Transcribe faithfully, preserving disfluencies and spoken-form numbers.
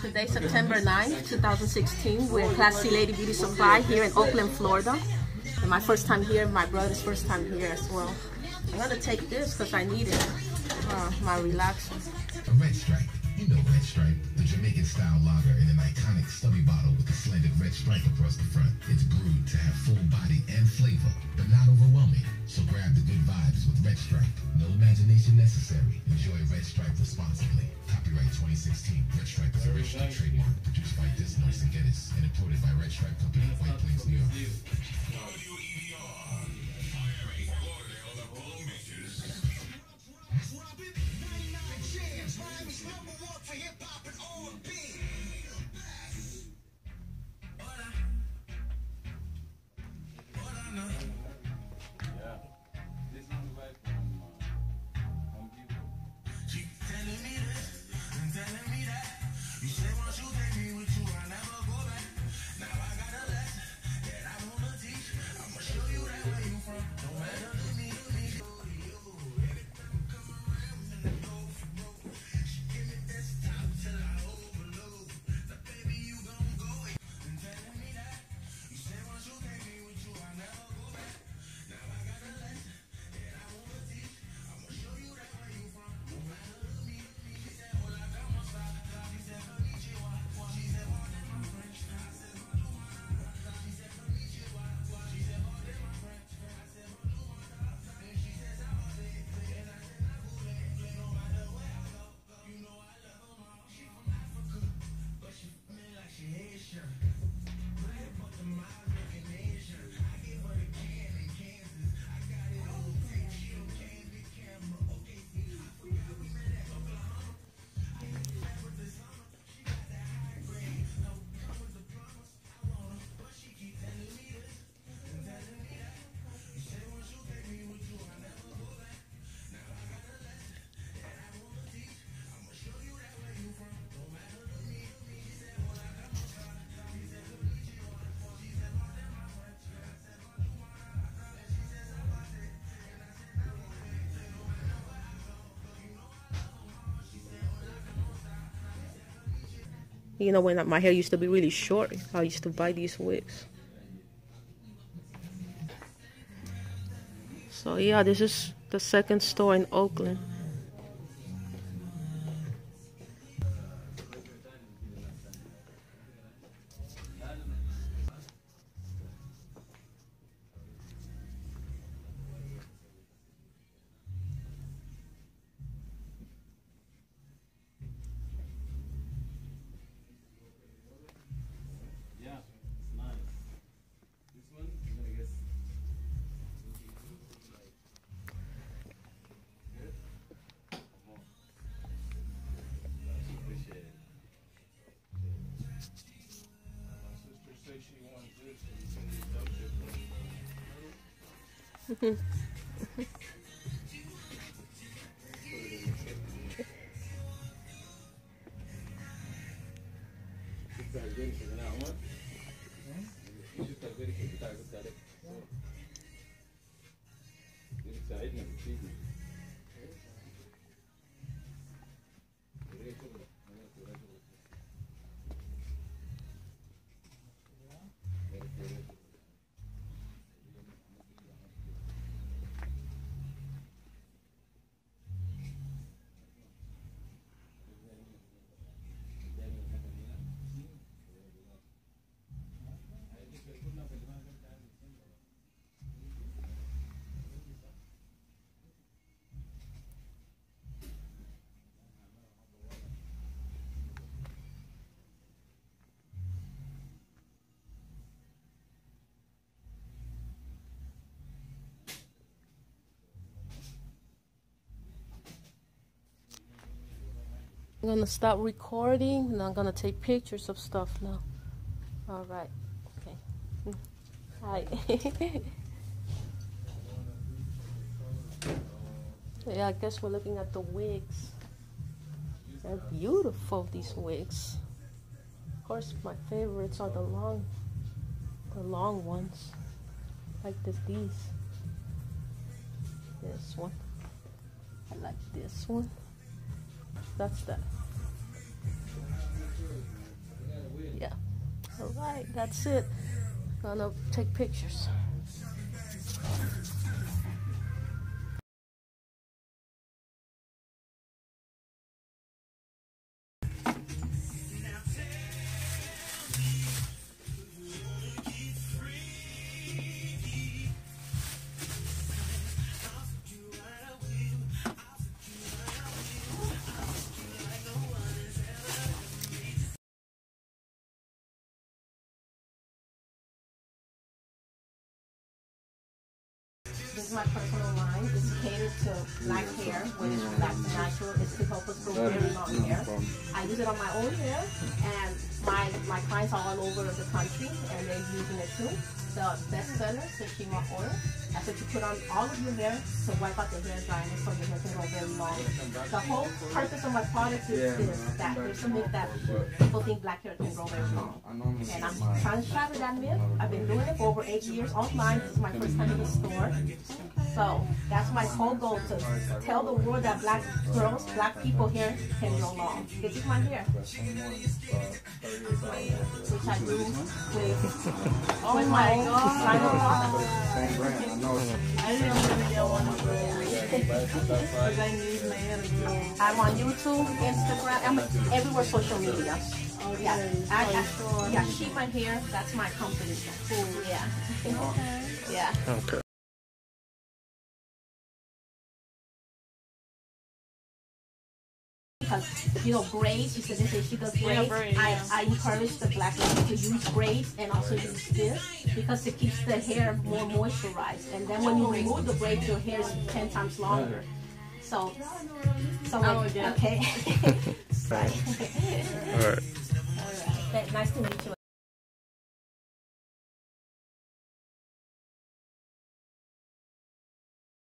Today, September ninth, two thousand sixteen. We're at Class C Lady Beauty Supply here in Oakland, Florida. And my first time here, my brother's first time here as well. I'm gonna take this because I need it. Uh, my relaxer. A red stripe. You know Red Stripe, the Jamaican style lager in an iconic stubby bottle with a slanted red stripe across the front. It's brewed to have full body and flavor, but not overwhelming. So grab the good vibes with Red Stripe. No imagination necessary. Enjoy Red Stripe responsibly. Copyright twenty sixteen. Red Stripe is a registered trademark produced by Disnoise and Geddes and imported by Red Stripe Company, White Plains, New York. You know, when my hair used to be really short, I used to buy these wigs. So yeah, this is the second store in Oakland. I'm gonna stop recording and I'm gonna take pictures of stuff now. All right. Okay. Hi. Yeah, I guess we're looking at the wigs. They're beautiful, these wigs. Of course, my favorites are the long, the long ones, like this. These. This one. I like this one. That's that. All right, that's it. Gonna take pictures. This is my personal line. It's catered to black hair, when it's black natural. It's to help us grow very long hair. I use it on my own hair, and my my clients are all over the country, and they're using it too. The best seller is the Shima oil. That's what you put on all of your hair to wipe out the hair dryness so your hair can grow very long. The whole purpose of my product is Yeah, this, that there's a myth that people think black hair can grow very long. And I'm trying to shatter that myth. I've been doing it for over eight years online. This is my first time in the store. So that's my whole goal, to tell the world that black girls, black people here can grow long. This is my hair. Which I do with, oh with my own designer products. Same brand, I know. I didn't really get one of those. I use my hair to grow. I'm on YouTube, Instagram, I'm everywhere social media. Oh, Yeah, yeah. I, Oh, I, sure. yeah, Shima Hair, that's my company. Cool, yeah. Yeah. Okay. Because, you know, braids, she said this is she does Yeah, braids. braid, I, yeah. I encourage the black ladies to use braids and also use this because it keeps the hair more moisturized. And then when you remove the braids, your hair is ten times longer. So, so Oh, like, yeah. okay. All right. All right. Nice to meet you.